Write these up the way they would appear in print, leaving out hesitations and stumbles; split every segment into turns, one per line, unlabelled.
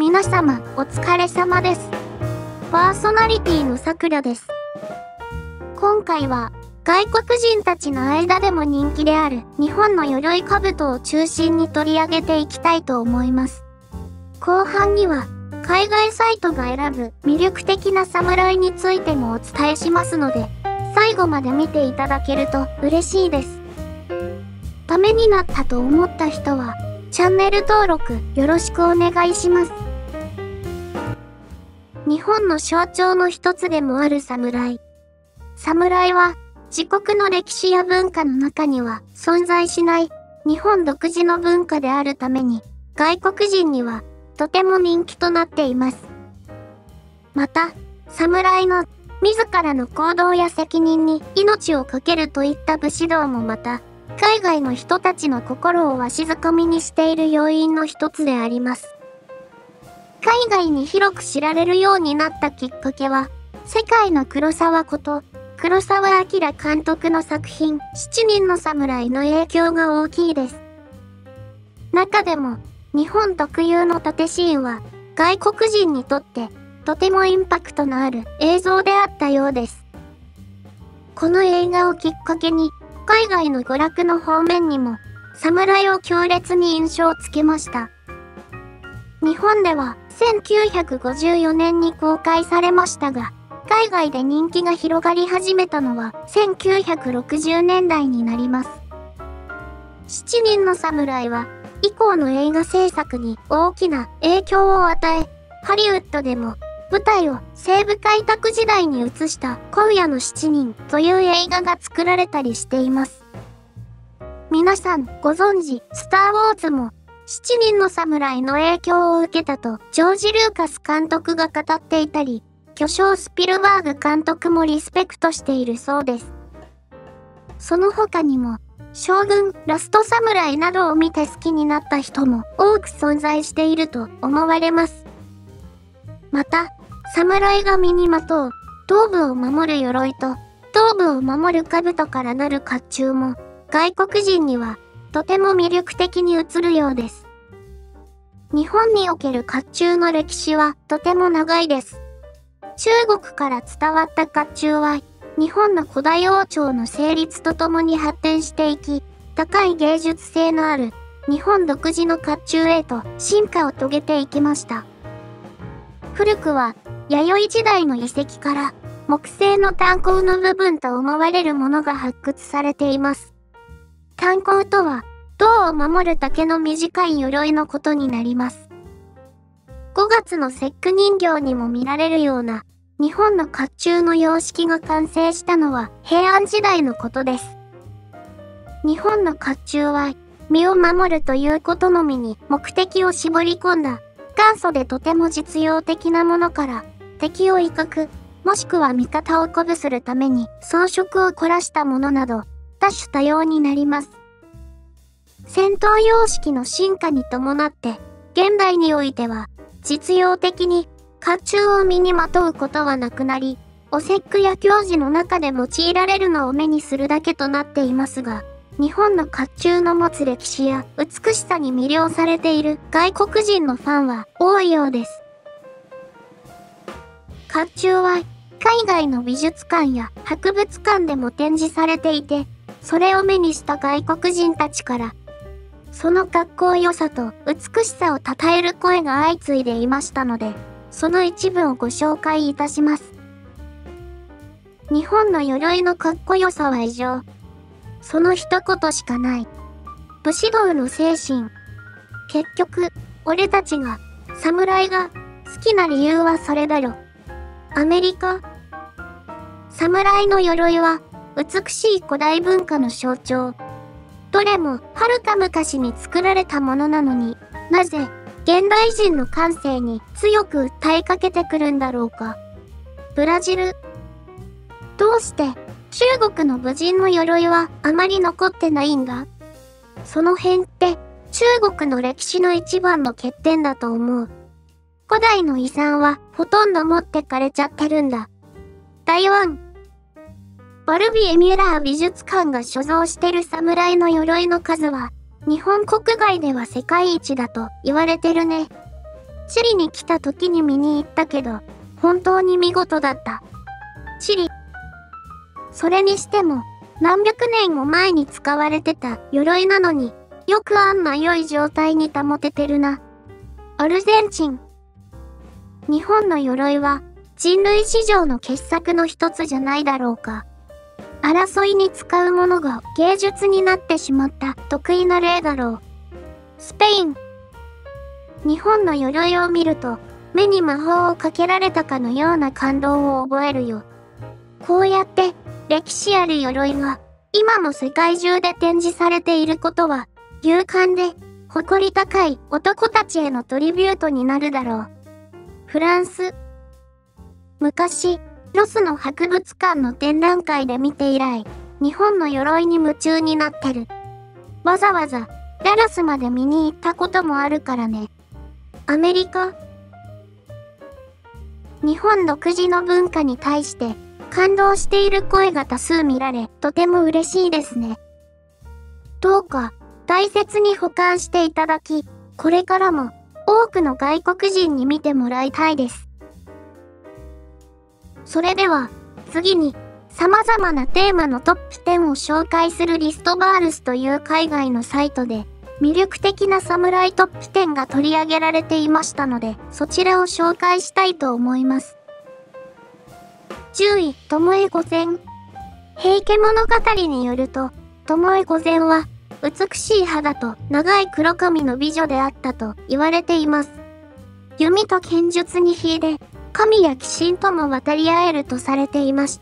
皆様、お疲れ様です。パーソナリティのさくらです。今回は、外国人たちの間でも人気である日本の鎧兜を中心に取り上げていきたいと思います。後半には、海外サイトが選ぶ魅力的な侍についてもお伝えしますので、最後まで見ていただけると嬉しいです。ためになったと思った人は、チャンネル登録よろしくお願いします。日本の象徴の一つでもある侍。侍は、自国の歴史や文化の中には存在しない日本独自の文化であるために、外国人にはとても人気となっています。また、侍の自らの行動や責任に命を懸けるといった武士道もまた、海外の人たちの心をわしづかみにしている要因の一つであります。海外に広く知られるようになったきっかけは、世界の黒沢こと黒澤明監督の作品、七人の侍の影響が大きいです。中でも、日本特有の盾シーンは、外国人にとって、とてもインパクトのある映像であったようです。この映画をきっかけに、海外の娯楽の方面にも、侍を強烈に印象をつけました。日本では、1954年に公開されましたが、海外で人気が広がり始めたのは1960年代になります。七人の侍は以降の映画制作に大きな影響を与え、ハリウッドでも舞台を西部開拓時代に移した今夜の七人という映画が作られたりしています。皆さんご存知、スター・ウォーズも七人の侍の影響を受けたとジョージ・ルーカス監督が語っていたり、巨匠スピルバーグ監督もリスペクトしているそうです。その他にも、将軍、ラストサムライなどを見て好きになった人も多く存在していると思われます。また、侍が身にまとう、頭部を守る鎧と、頭部を守る兜からなる甲冑も、外国人にはとても魅力的に映るようです。日本における甲冑の歴史はとても長いです。中国から伝わった甲冑は、日本の古代王朝の成立とともに発展していき、高い芸術性のある日本独自の甲冑へと進化を遂げていきました。古くは、弥生時代の遺跡から木製の炭鉱の部分と思われるものが発掘されています。炭鉱とは、銅を守る竹の短い鎧のことになります。5月の節句人形にも見られるような日本の甲冑の様式が完成したのは平安時代のことです。日本の甲冑は身を守るということのみに目的を絞り込んだ簡素でとても実用的なものから敵を威嚇もしくは味方を鼓舞するために装飾を凝らしたものなど多種多様になります。戦闘様式の進化に伴って現代においては実用的に甲冑を身にまとうことはなくなり、お節句や行事の中で用いられるのを目にするだけとなっていますが、日本の甲冑の持つ歴史や美しさに魅了されている外国人のファンは多いようです。甲冑は海外の美術館や博物館でも展示されていて、それを目にした外国人たちから、その格好良さと美しさを称える声が相次いでいましたので、その一部をご紹介いたします。日本の鎧のかっこよさは異常。その一言しかない。武士道の精神。結局、俺たちが、侍が、好きな理由はそれだよ。アメリカ。侍の鎧は、美しい古代文化の象徴。どれも、遥か昔に作られたものなのに、なぜ、現代人の感性に強く訴えかけてくるんだろうか。ブラジル。どうして、中国の武人の鎧はあまり残ってないんだ？その辺って、中国の歴史の一番の欠点だと思う。古代の遺産はほとんど持ってかれちゃってるんだ。台湾。バルビエミュラー美術館が所蔵してる侍の鎧の数は、日本国外では世界一だと言われてるね。 チリに来た時に見に行ったけど、本当に見事だった。チリ。それにしても、何百年も前に使われてた鎧なのに、よくあんな良い状態に保ててるな。アルゼンチン。日本の鎧は、人類史上の傑作の一つじゃないだろうか。争いに使うものが芸術になってしまった得意な例だろう。スペイン。日本の鎧を見ると、目に魔法をかけられたかのような感動を覚えるよ。こうやって歴史ある鎧が今も世界中で展示されていることは勇敢で誇り高い男たちへのトリビュートになるだろう。フランス。昔、ロスの博物館の展覧会で見て以来、日本の鎧に夢中になってる。わざわざダラスまで見に行ったこともあるからね。アメリカ。日本独自の文化に対して感動している声が多数見られ、とても嬉しいですね。どうか大切に保管していただき、これからも多くの外国人に見てもらいたいです。それでは次に様々なテーマのトップ10を紹介するリストバールスという海外のサイトで魅力的な侍トップ10が取り上げられていましたので、そちらを紹介したいと思います。10位、巴御前。平家物語によると、巴御前は美しい肌と長い黒髪の美女であったと言われています。弓と剣術に秀で、神や鬼神とも渡り合えるとされていました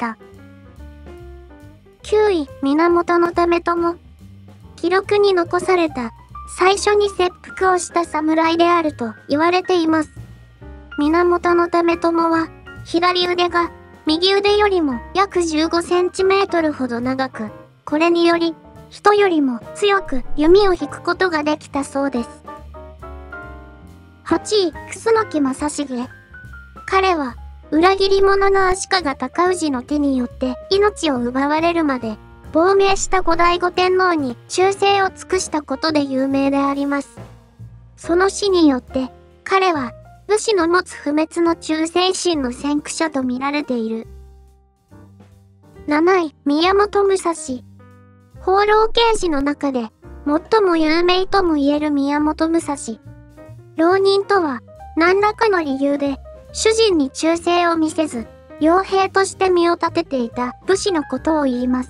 。9位、源為朝。記録に残された最初に切腹をした侍であると言われています。源為朝は左腕が右腕よりも約15センチメートルほど長く、これにより人よりも強く弓を引くことができたそうです。8位、楠木正成。彼は裏切り者の足利尊氏の手によって命を奪われるまで亡命した後醍醐天皇に忠誠を尽くしたことで有名であります。その死によって彼は武士の持つ不滅の忠誠心の先駆者と見られている。7位、宮本武蔵。放浪剣士の中で最も有名とも言える宮本武蔵。浪人とは何らかの理由で主人に忠誠を見せず、傭兵として身を立てていた武士のことを言います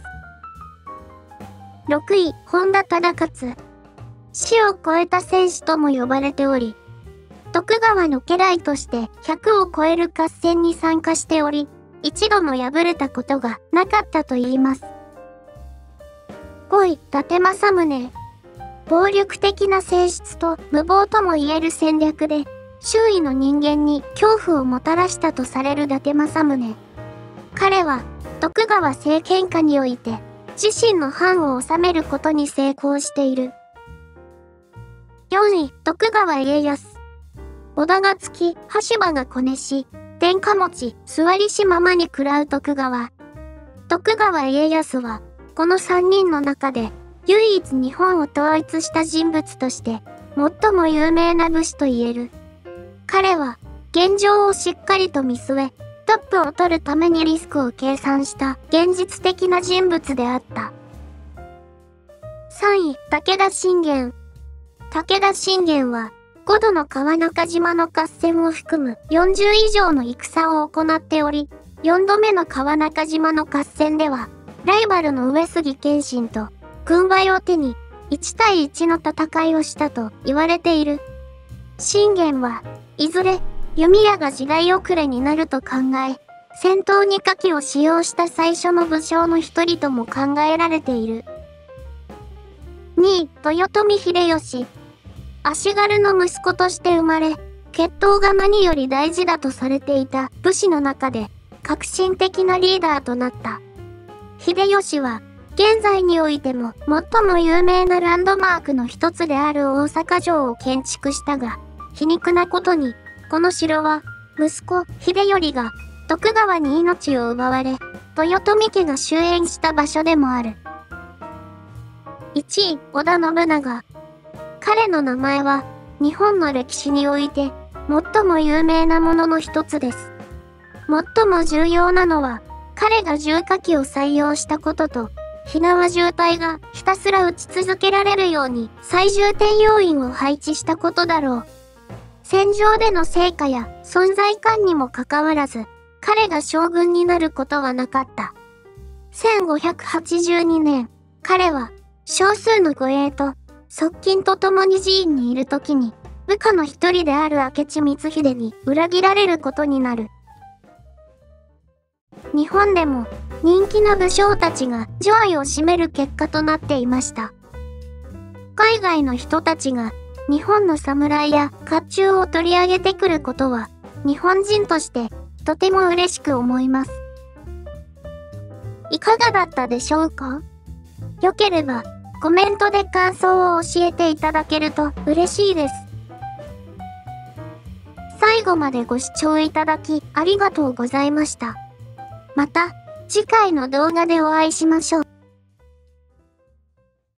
。6位、本田忠勝。死を超えた戦士とも呼ばれており、徳川の家来として100を超える合戦に参加しており、一度も敗れたことがなかったと言います。5位、伊達政宗。暴力的な性質と無謀とも言える戦略で、周囲の人間に恐怖をもたらしたとされる伊達政宗。彼は徳川政権下において自身の藩を治めることに成功している。4位、徳川家康。織田がつき、羽柴がこねし、天下持ち、座りしままに食らう徳川。徳川家康は、この3人の中で、唯一日本を統一した人物として、最も有名な武士と言える。彼は、現状をしっかりと見据え、トップを取るためにリスクを計算した現実的な人物であった。3位、武田信玄。武田信玄は、5度の川中島の合戦を含む40以上の戦を行っており、4度目の川中島の合戦では、ライバルの上杉謙信と軍配を手に1対1の戦いをしたと言われている。信玄はいずれ弓矢が時代遅れになると考え、戦闘に火器を使用した最初の武将の一人とも考えられている。2位、豊臣秀吉。足軽の息子として生まれ、血統が何より大事だとされていた武士の中で革新的なリーダーとなった。秀吉は、現在においても最も有名なランドマークの一つである大阪城を建築したが、皮肉なことに、この城は、息子、秀頼が、徳川に命を奪われ、豊臣家が終焉した場所でもある。1位、織田信長。彼の名前は、日本の歴史において、 最も有名なものの一つです。最も重要なのは、彼が重火器を採用したことと、火縄銃隊がひたすら撃ち続けられるように最重点要員を配置したことだろう。戦場での成果や存在感にもかかわらず、彼が将軍になることはなかった。1582年、彼は少数の護衛と側近と共に寺院にいるときに、部下の一人である明智光秀に裏切られることになる。日本でも人気の武将たちが上位を占める結果となっていました。海外の人たちが日本の侍や甲冑を取り上げてくることは日本人としてとても嬉しく思います。いかがだったでしょうか？よければコメントで感想を教えていただけると嬉しいです。最後までご視聴いただきありがとうございました。また次回の動画でお会いしましょう。